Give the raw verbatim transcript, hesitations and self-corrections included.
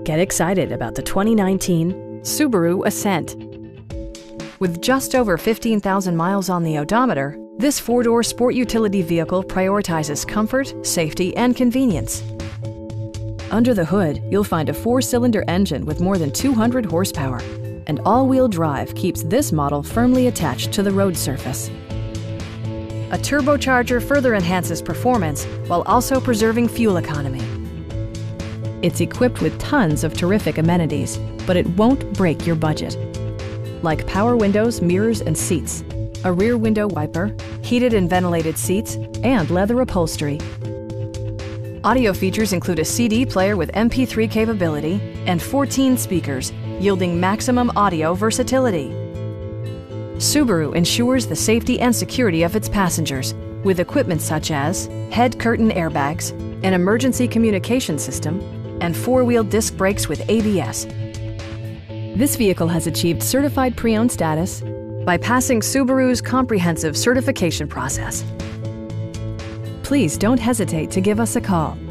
Get excited about the twenty nineteen Subaru Ascent. With just over fifteen thousand miles on the odometer, this four-door sport utility vehicle prioritizes comfort, safety, and convenience. Under the hood, you'll find a four-cylinder engine with more than two hundred horsepower, and all-wheel drive keeps this model firmly attached to the road surface. A turbocharger further enhances performance while also preserving fuel economy. It's equipped with tons of terrific amenities, but it won't break your budget. Like power windows, mirrors, and seats, a rear window wiper, heated and ventilated seats, and leather upholstery. Audio features include a C D player with M P three capability and fourteen speakers, yielding maximum audio versatility. Subaru ensures the safety and security of its passengers with equipment such as head curtain airbags, an emergency communication system, and four-wheel disc brakes with A B S. This vehicle has achieved certified pre-owned status by passing Subaru's comprehensive certification process. Please don't hesitate to give us a call.